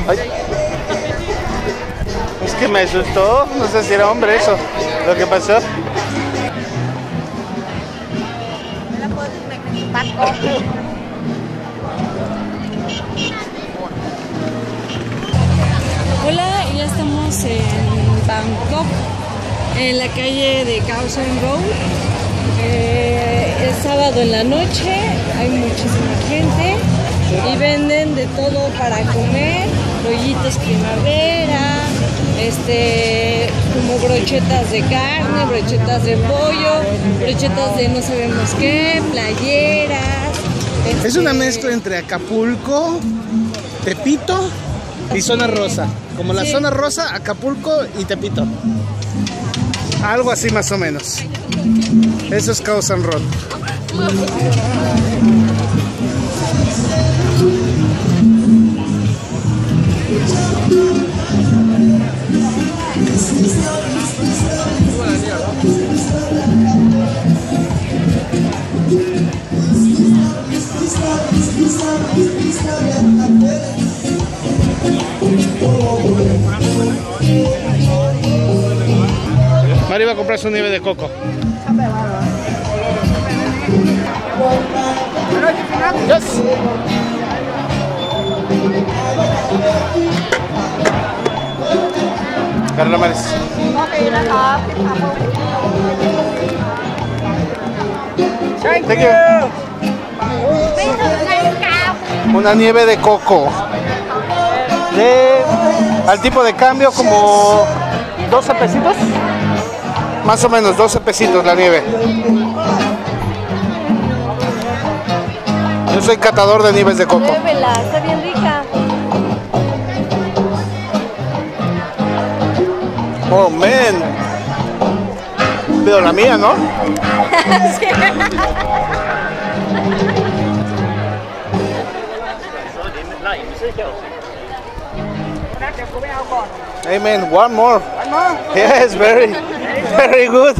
Ay. Es que me asustó, no sé si era hombre eso, lo que pasó. Hola, ya estamos en Bangkok, en la calle de Khao San Road. Es sábado en la noche, hay muchísima gente y venden de todo para comer, rollitos primavera, como brochetas de carne, brochetas de pollo, brochetas de no sabemos qué, playeras. Es una mezcla entre Acapulco, Tepito y Zona Rosa. Como la Zona Rosa, Acapulco y Tepito. Algo así más o menos. Eso es Khao San Road. Mari va a comprar su nieve de coco. Yes. Carla Maris. Thank you. Una nieve de coco. Al tipo de cambio como 12 pesitos. Más o menos 12 pesitos la nieve. Yo soy catador de nieves de coco. Pruébela, está bien rica. Oh, man. Pero la mía, ¿no? Sí. Hey, man, one more. Yes, very good.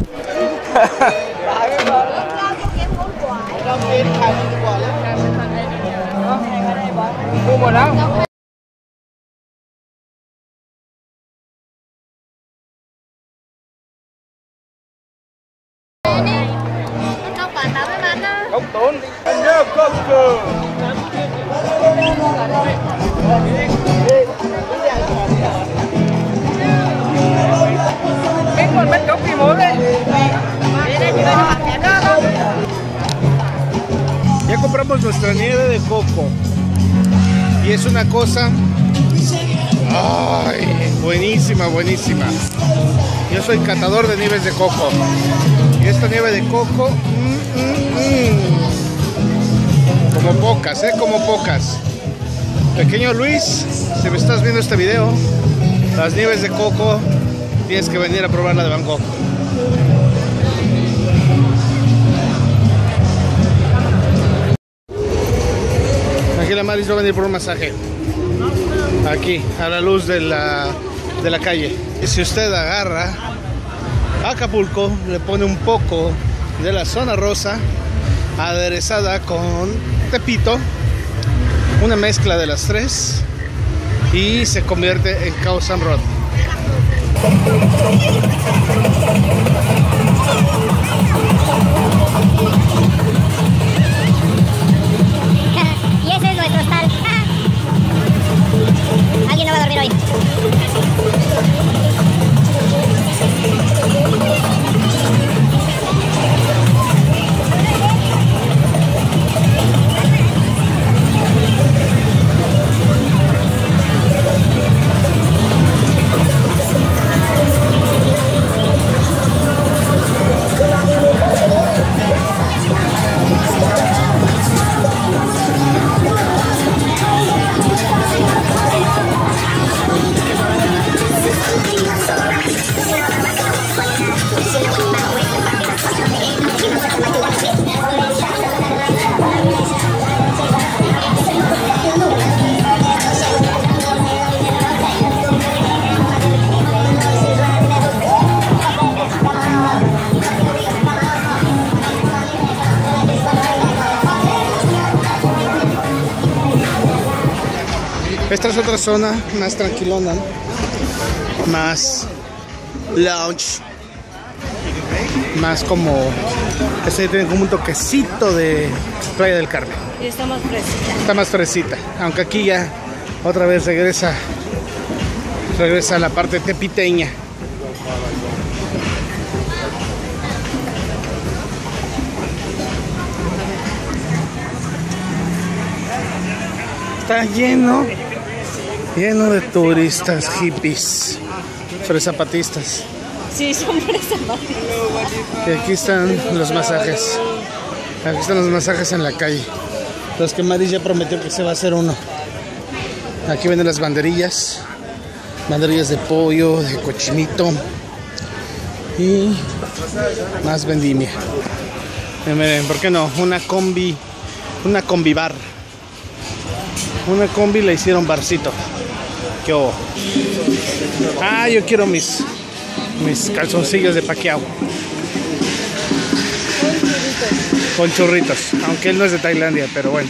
Ya compramos nuestra nieve de coco y es una cosa, ay, buenísima, buenísima. Yo soy catador de nieves de coco y esta nieve de coco, como pocas, como pocas. Pequeño Luis, si me estás viendo este video, las nieves de coco tienes que venir a probarla de Bangkok. Aquí la Maris va a venir por un masaje. Aquí, a la luz de la calle. Y si usted agarra Acapulco, le pone un poco de la Zona Rosa, aderezada con Tepito, una mezcla de las tres, y se convierte en Khao San Road. Y ese es nuestro hostal. Alguien no va a dormir hoy. Esta es otra zona más tranquilona, más lounge, más como, este tiene como un toquecito de Playa del Carmen. Y está más fresita. Está más fresita, aunque aquí ya otra vez regresa a la parte tepiteña. Está lleno de turistas, hippies, fresapatistas. Sí, son fresapatistas. Y aquí están los masajes. Aquí están los masajes en la calle. Los que Mari ya prometió que se va a hacer uno. Aquí venden las banderillas. Banderillas de pollo, de cochinito. Y más vendimia. Y miren, ¿por qué no? Una combi bar. Una combi la hicieron barcito. ¿Qué hubo? Ah, yo quiero mis calzoncillos de Pacquiao. Con churritos. Aunque él no es de Tailandia, pero bueno.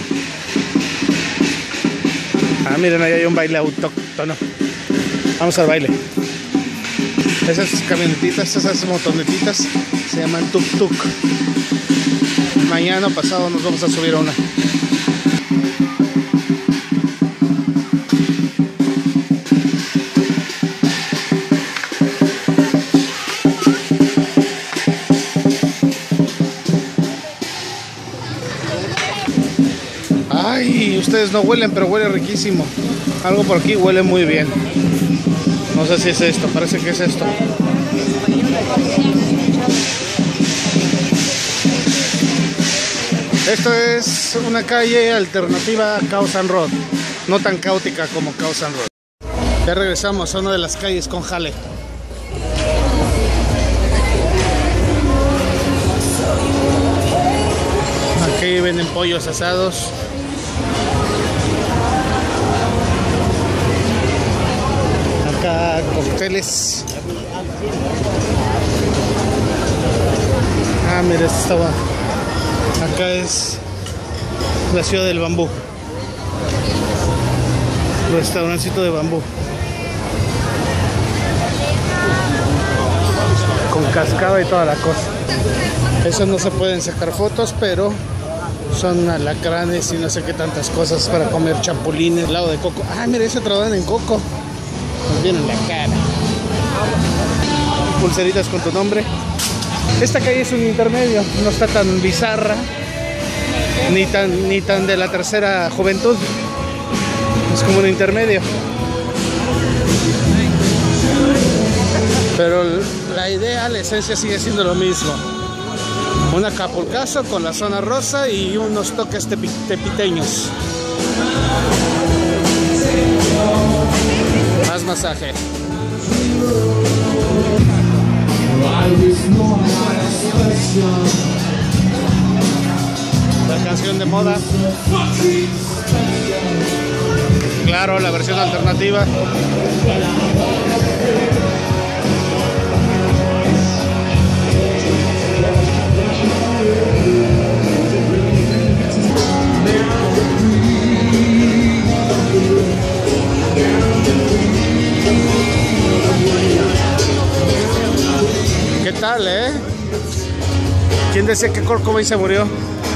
Ah, miren, ahí hay un baile autóctono. Vamos al baile. Esas camionetitas, esas motonetitas se llaman tuk-tuk. Mañana o pasado nos vamos a subir a una. Ay, ustedes no huelen, pero huele riquísimo. Algo por aquí huele muy bien. No sé si es esto, parece que es esto. Esto es una calle alternativa a Khao San Road. No tan caótica como Khao San Road. Ya regresamos a una de las calles con jale. Aquí venden pollos asados. Acá cócteles. Ah, mira, esto estaba. Acá es la ciudad del bambú. Restaurancito de bambú. Con cascada y toda la cosa. Esos no se pueden sacar fotos, pero son alacranes y no sé qué tantas cosas para comer chapulines, helado de coco. Ah, mira, ese trabajan en coco. Nos viene en la cara. Pulseritas con tu nombre. Esta calle es un intermedio, no está tan bizarra, ni tan de la tercera juventud. Es como un intermedio. Pero la idea, la esencia sigue siendo lo mismo. Un Acapulcazo con la zona rosa y unos toques tepiteños. Más masaje. La canción de moda. Claro, la versión alternativa. ¿Qué tal, ¿Quién decía que Kurt Cobain se murió?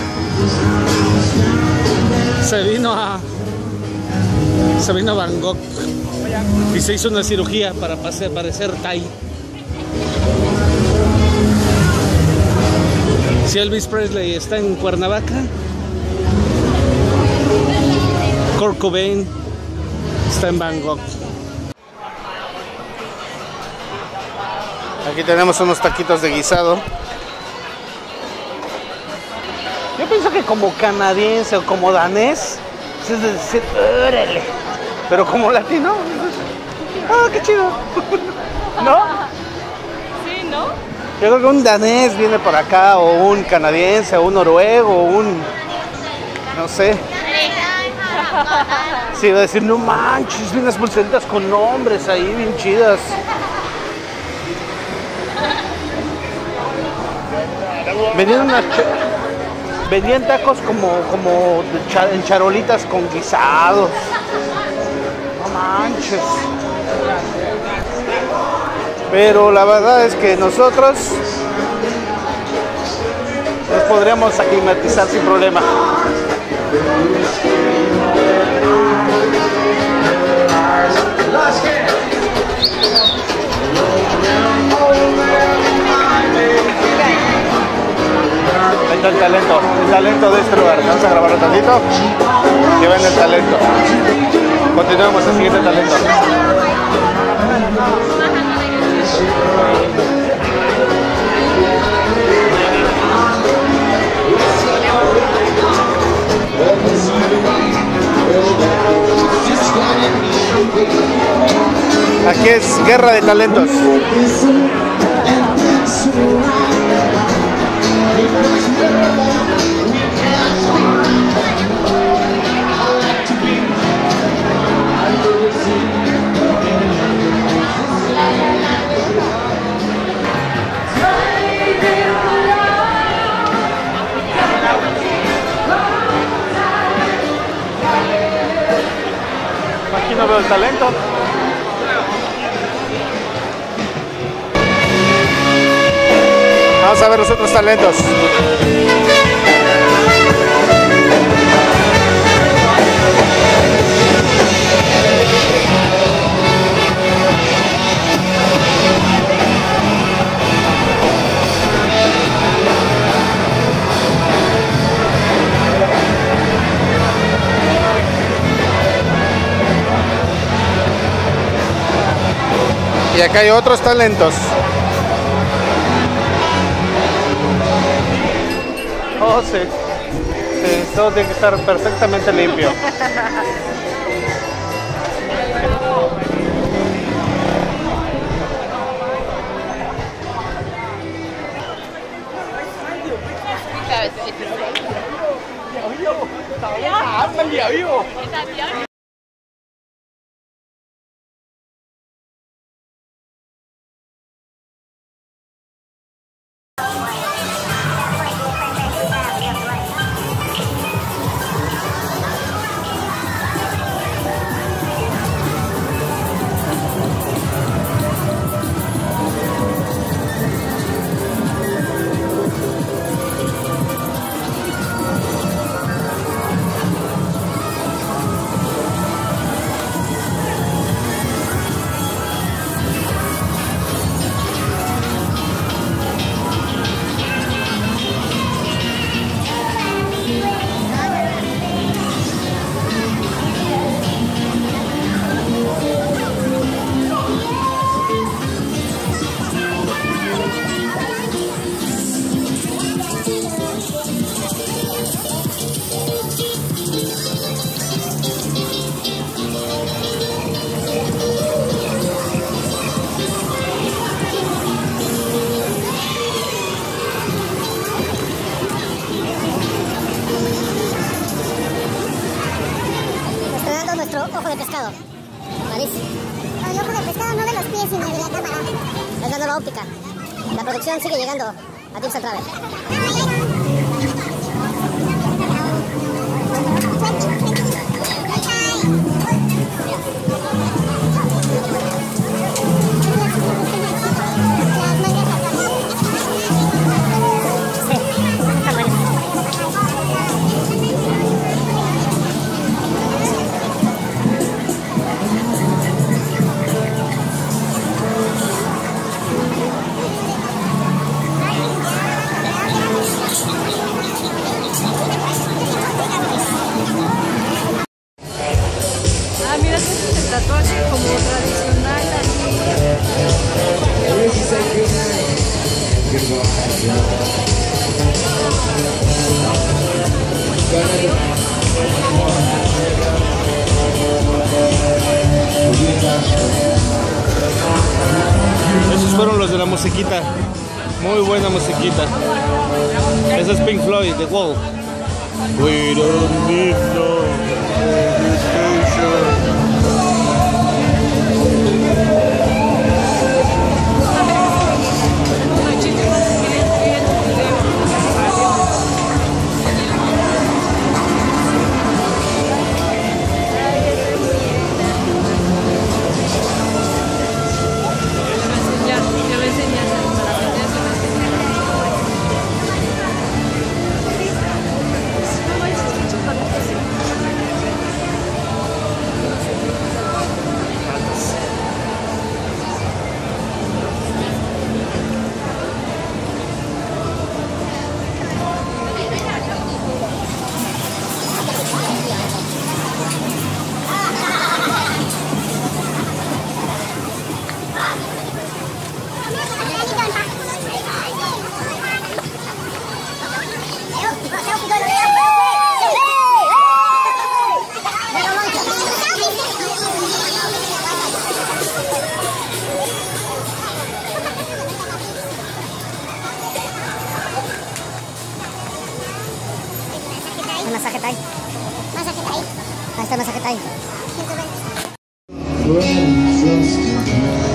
Se vino a Bangkok y se hizo una cirugía para parecer Thai. Si Elvis Presley está en Cuernavaca, Kurt Cobain está en Bangkok. Aquí tenemos unos taquitos de guisado. Yo pienso que como canadiense o como danés, es de decir, órale. Pero como latino, ah, qué chido. ¿No? Sí, ¿no? Yo creo que un danés viene por acá, o un canadiense, o un noruego, o un... no sé. Sí, va a decir, no manches, vi unas pulseritas con nombres ahí bien chidas. Vendían tacos como en charolitas con guisados. manches. Pero la verdad es que nosotros nos podríamos aclimatizar sin problema. Ahí está el talento de este lugar. Vamos a grabar un tantito y ven el talento. Continuamos el siguiente talento. Aquí es guerra de talentos. Aquí no veo el talento. Vamos a ver los otros talentos. Y acá hay otros talentos. Oh, sí. Sí, todo tiene que estar perfectamente limpio. Ojo de pescado. Nariz. El ojo de pescado no de los pies, sino de la cámara. Es la nueva óptica. La producción sigue llegando a Tips and Travel. Mira, este es el tatuaje como tradicional Esos fueron los de la musiquita. Muy buena musiquita. Ese es Pink Floyd, The Wall. We don't need no education. friend just tonight.